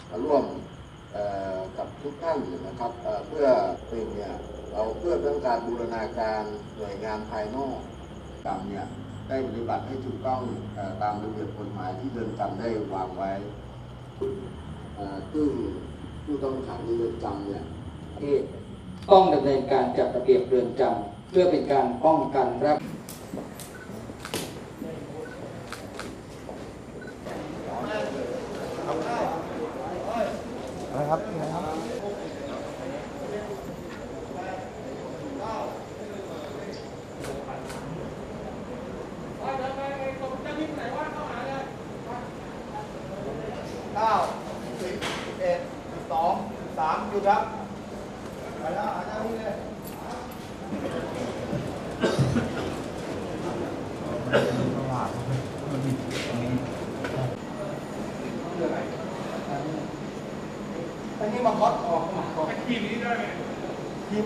ร่วมกับทุกท่านนะครับเพื่อเป็นเนี่ยเราเพื่อเรื่องการบูรณาการหน่วยงานภายนอกจำเนี่ยได้ปฏิบัติให้ถูกต้องตามระเบียบกฎหมายที่เรือนจำได้วางไว้ซึ่งผู้ต้องขังในเรือนจำเนี่ยต้องดำเนินการจัดระเบียบเรือนจำเพื่อเป็นการป้องกันอะไรครับอะไรครับ9 10 11 12 13หยุดครับไปแล้วอาจารย์นี่เลยอันนี้มาคอสออกมาคอสทีมนี้ได้ไหมทีม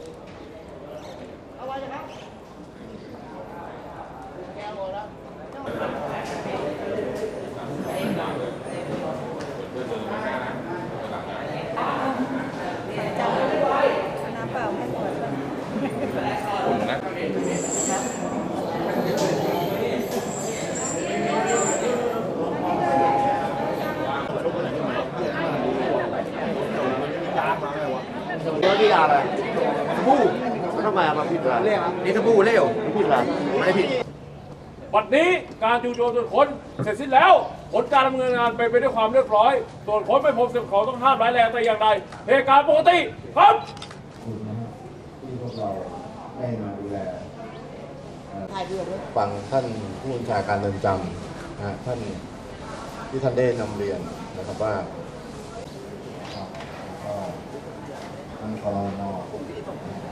เอาไว้ครับแก้วหมดแล้วน้ำเปล่าให้ขวดแล้วที่อะไรสบู่ทำไมมาผิดอะไรนี่สบู่เร็วผิดอะไรไม่ได้ผิดวันนี้การจู่โจมตรวจค้นเสร็จสิ้นแล้วผลการดำเนินงานไปด้วยความเรียบร้อยตรวจค้นไม่พบสิ่งของต้องห้ามร้ายแรงแต่อย่างใดเหตุการณ์ปกติครับที่พวกเราได้มาดูแลฟังท่านผู้บัญชาการเรือนจำท่านที่ท่านได้นำเรียนนะครับว่าท่านกรน